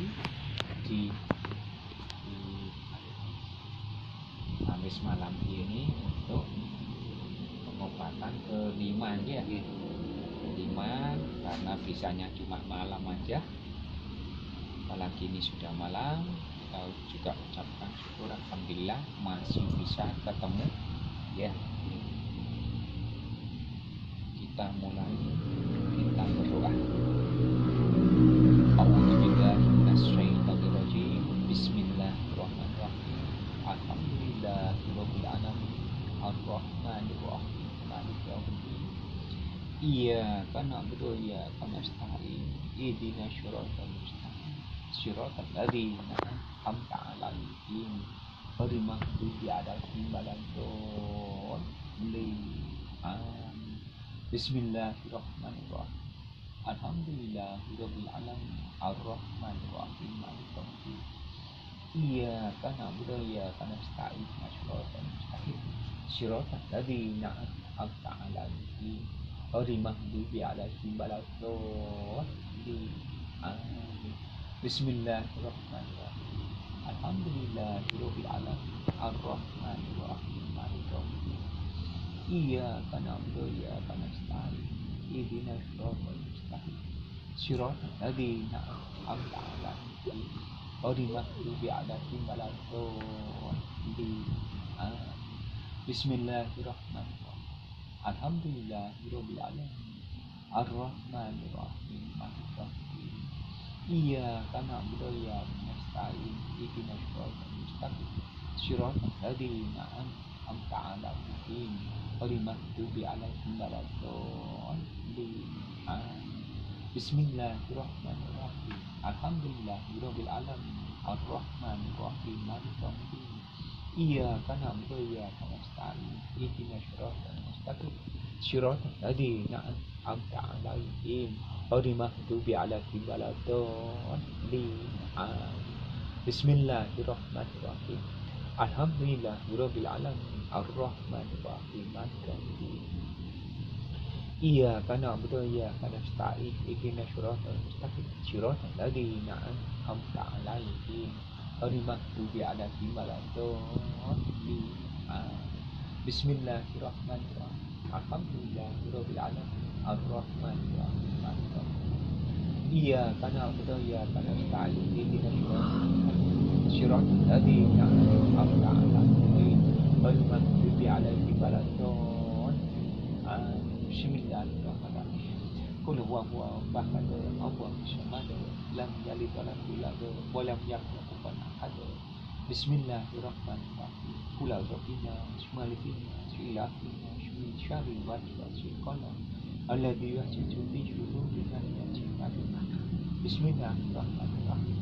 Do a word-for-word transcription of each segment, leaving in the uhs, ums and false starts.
lagi di, di Kamis malam ini untuk pengobatan kelima ya, kelima karena bisanya cuma malam aja. Apalagi ini sudah malam, kita juga ucapkan syukur alhamdulillah masih bisa ketemu ya. Kita mulai, kita berdoa. A'udzubillahiminasyaitonirrajim. Bismillahirrahmanirrahim. Alhamdulillahirabbil alamin. Arrahmanirrahim. Maliki yaumiddin. Iyyaka na'budu wa iyyaka nasta'in. Ihdinas siratal mustaqim. Siratal ladzina an'amta 'alaihim ghairil maghdubi 'alaihim waladdallin. Amin. Bismillahirrahmanirrahim. Alhamdulillahirabbil alamin. Arrahmanirrahim. Maliki yaumiddin. Iyyaka na'budu wa iyyaka nasta'in. Siratal mustaqim. Siratal ladzina an'amta 'alaihim ghairil maghdubi 'alaihim waladdallin. Amin. Bismillahirrahmanirrahim. Alhamdulillahirabbil alamin. Arrahmanirrahim. Maliki yaumiddin. Iyyaka na'budu wa iyyaka nasta'in. Ihdinas siratal mustaqim. Siratal ladzina an'amta 'alaihim ghairil maghdubi 'alaihim waladdallin. Amin. Bismillahirrahmanirrahim. Alhamdulillahirabbil alamin. Arrahmanirrahim. Maliki yaumiddin. Iyyaka na'budu wa iyyaka nasta'in. Ihdinas siratal mustaqim. Siratal ladzina an'amta 'alaihim ghairil maghdubi 'alaihim waladdallin. Amin. Bismillahirrahmanirrahim. Alhamdulillahirabbil alamin. Arrahmanirrahim. Maliki yaumiddin. Iyyaka na'budu wa iyyaka nasta'in. Ihdinas siratal mustaqim. Siratal ladzina an'amta 'alaihim ghairil maghdubi 'alaihim waladdallin. Amin. Bismillahirrahmanirrahim. Alhamdulillahirabbil alamin. Arrahmanirrahim. Maliki yaumiddin. Iyyaka na'budu wa iyyaka nasta'in. Ihdinas siratal mustaqim. Siratal ladzina an'amta 'alaihim ghairil maghdubi 'alaihim waladdallin. Amin. Bismillahirrahmanirrahim. Alhamdulillahirabbil alamin. Arrahmanirrahim. Maliki yaumiddin. Iyyaka na'budu wa iyyaka nasta'in. Ihdinas siratal mustaqim. Siratal ladzina an'amta 'alaihim ghairil maghdubi 'alaihim waladdallin. Amin. Bismillahirrahmanirrahim. Qul huwallahu ahad. Allahus samad. Lam yalid wa lam yulad wa lam yakul lahu kufuwan ahad. Bismillahirrahmanirrahim. Qul a'udzu birabbin nas, ilahin nas, min syarril waswasil khannas, alladzi yuwaswisu fi sudurin nas. Bismillahirrahmanirrahim.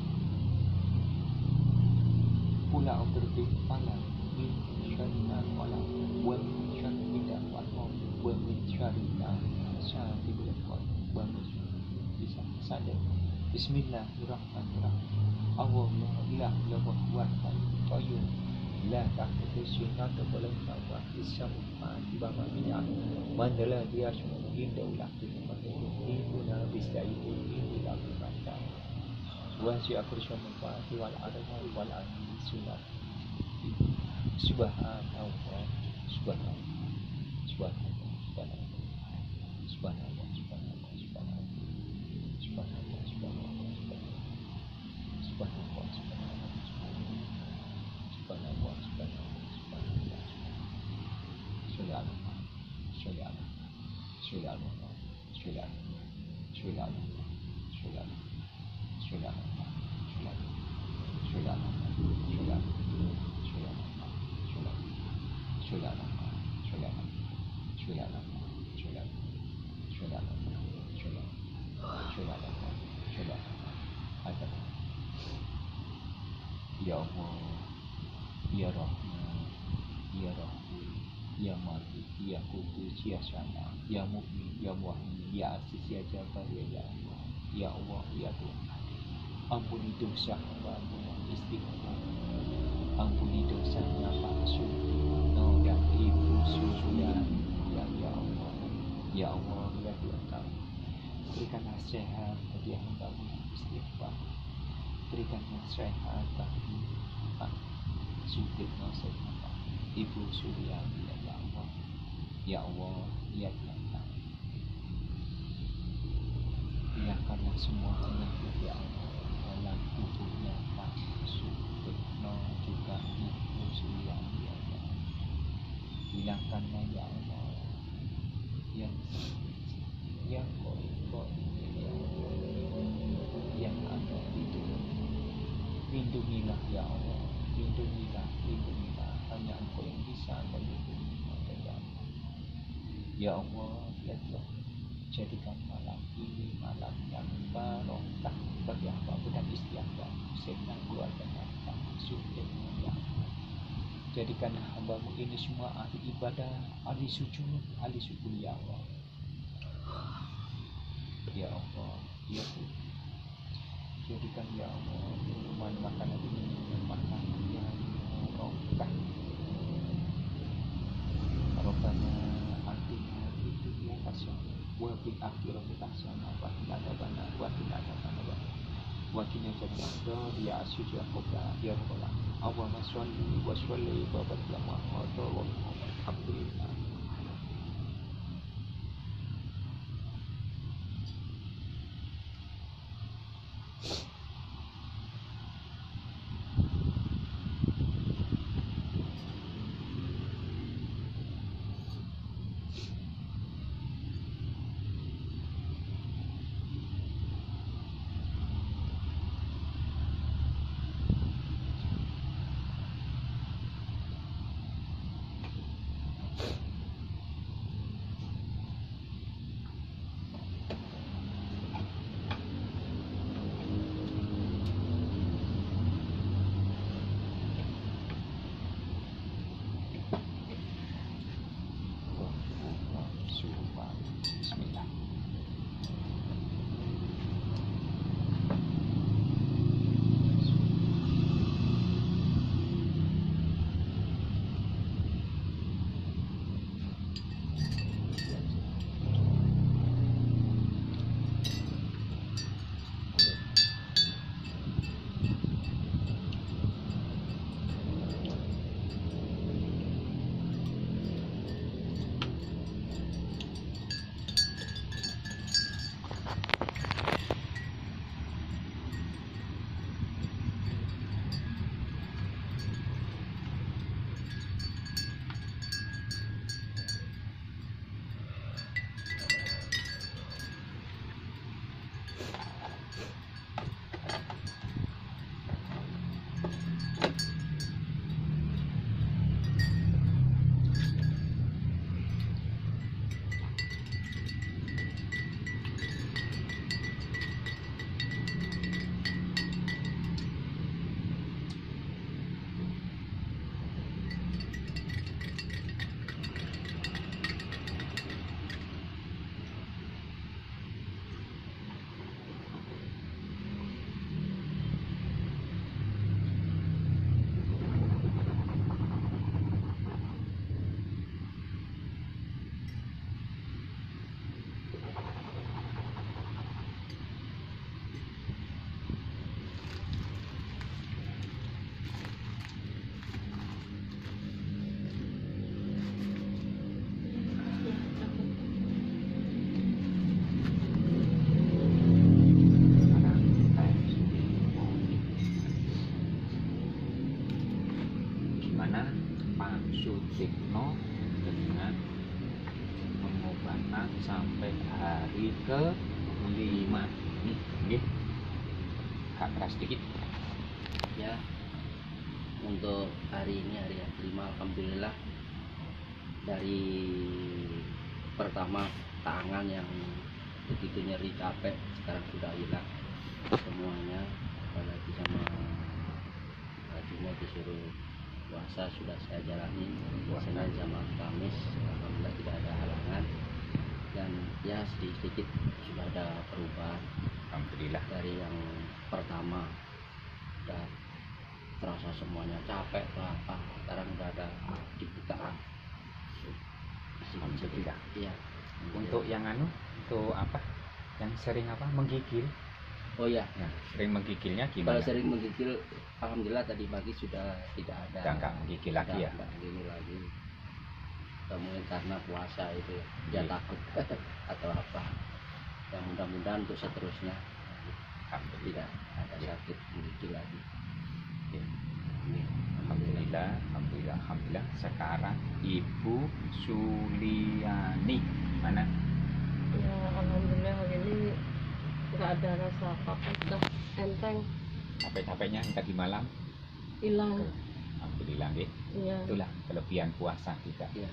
Qul a'udzu birabbin falaq, min syarri ma khalaq, wa min syarri ghasiqin wa min syarri nafasati fil 'uqad wa min syarri hasidin. Bismillahirrahmanirrahim. Allahu la ilaha illallah huwal hayyul qayyum la ta'khudhuhu sinatun wa la nawm lahu ma fis samawati wa ma fil ardi man dhal ladzi yashfa'u 'indahu illa bi'idznihi bista'idin illa bi'idhnihi wasi'a kursiyuhu samawati wal ardi wal ardi sunat. Subhanallah, subhanallah, subhanallah, subhanallah, subhanallah, subhanallah, subhanallah, subhanallah, subhanallah, subhanallah, subhanallah, subhanallah, subhanallah, subhanallah. Subhanallah, subhanallah, subhanallah, subhanallah, subhanallah, subhanallah, subhanallah, subhanallah, subhanallah. Ya Allah, Ya Rahman, Ya Rahim, Ya Malik, Ya Qudus, Ya Salam, Ya Mu'min, Ya Mu'min, Ya Aziz, Ya Jabbar, Ya Allah, Ya Allah, Ya Tuhan. Ampuni dosa hamba mohon istighfar. Ampuni dosanya Pak Suno dan Ibu Susulan. Ya Ya Allah, Ya Allah, Ya Tuhan kami. Berikanlah sehat bagi hamba mohon istighfar. berikanlah sehat bagi Pak Sutikno serta Ibu Suryani ya Allah. Ya Allah, ya Tuhan, hilangkanlah semua penyakit ya Allah dalam tubuhnya Pak Sutikno juga Ibu Suryani ya Allah. Hilangkanlah ya Allah yang yang koi-koi yang ada di tubuh. Lindungilah ya Allah, lindungilah, lindungilah. Hanya Engkau yang bisa melindungi mereka ya Allah. Ya Allah, ya Tuhan, jadikan malam ini malam yang barokah bagi hamba dan istiadat serta keluarganya Pak Sutikno ya Allah. Jadikan hambamu ini semua ahli ibadah, ahli sujud, ahli syukur ya Allah. Ya Allah, ya Tuhan, jadikan ya Allah minuman makanan ini makanan yang barokah. Barokahnya artinya itu ya kasih. Wa fil akhirati hasanah wa qina adzabannar wa qina adzabannar wa qina adzabannar ya asyuja qobla ya rabbal alamin. Allahumma sholli wa sallim wa barik ala Muhammad wa alhamdulillah. Bismillah. Sutikno dengan pengobatan sampai hari ke lima nih, nggih. Kak keras sedikit. Ya, untuk hari ini hari yang kelima, alhamdulillah, dari pertama tangan yang begitu nyeri capek sekarang sudah hilang semuanya, apalagi sama Hajinya disuruh puasa sudah saya jalani Senin sama Kamis, alhamdulillah tidak ada halangan, dan ya sedikit-sedikit sudah ada perubahan. Alhamdulillah. Dari yang pertama udah terasa semuanya capek atau apa, sekarang udah ada dibuka. Alhamdulillah. Iya. Untuk yang anu, untuk apa? Yang sering apa? Menggigil. Oh ya, Nah, sering menggigilnya kalau gimana? sering menggigil, alhamdulillah tadi pagi sudah tidak ada. Udah nggak menggigil lagi Sudah ya? nggak gini lagi. Atau mungkin karena puasa itu dia Iya. takut atau apa. Ya mudah-mudahan untuk seterusnya Alhamdulillah. tidak ada sakit menggigil lagi. Iya. Ini, Alhamdulillah, alhamdulillah, alhamdulillah. Sekarang Ibu Suliani mana? Ya alhamdulillah hari ini nggak ada rasa apa-apa, sudah enteng, Capek-capeknya tadi malam? hilang. Alhamdulillah, nggih. Iya, Itulah kelebihan puasa kita. ya,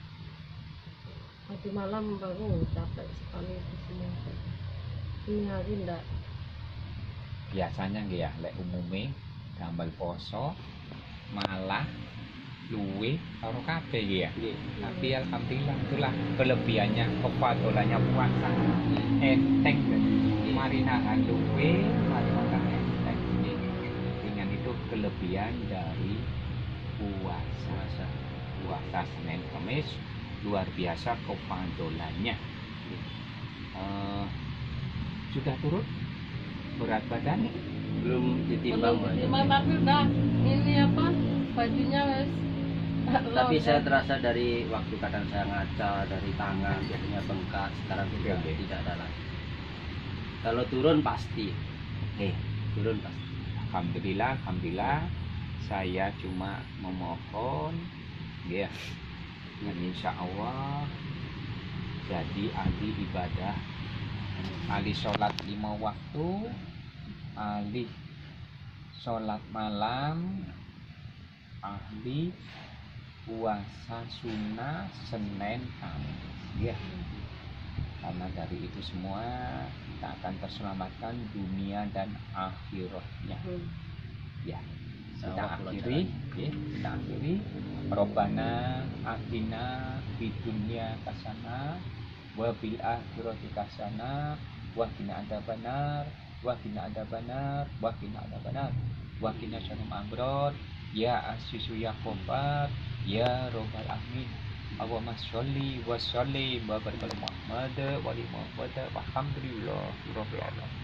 tadi malam baru capek sekali itu semua. Ini hari enggak. Biasanya nggih ya, lek umume gambar poso malah luwe karo kabeh nggih ya. Nggih. Tapi alhamdulillah itulah kelebihannya kefadolannya puasa. Enteng dan mari nahan luwe, mari makan enteng. Dengan itu kelebihan dari puasa. puasa. Puasa Senin Kamis luar biasa kefadolannya. Eh, sudah turun berat badan? Belum ditimbang, Belum Mbak, ya. ditimbang, tapi udah ini apa bajunya wes. Tapi saya terasa dari waktu kadang saya ngaca dari tangan biasanya bengkak, sekarang tidak Oke, oke. tidak ada lagi. Kalau turun pasti, Eh, turun pasti. alhamdulillah, alhamdulillah. Saya cuma memohon, ya, dan insya Allah jadi ahli ibadah, ahli sholat lima waktu, ahli sholat malam, ahli puasa sunnah Senin Kamis, ya. Karena dari itu semua kita akan terselamatkan dunia dan akhiratnya. Hmm. Ya, kita Insya Allah akhiri, ya, kita akhiri. Robbana atina fid dunya hasanah wa fil akhirati hasanah wa qina adzabannar wa qina adzabannar wa qina adzabannar wa qina syarrul amrod ya asisu ya khabar ya robbal alamin. Allahumma sholli wa sallim wa barik ala Muhammad wa ali Muhammad walhamdulillah rabbil alamin.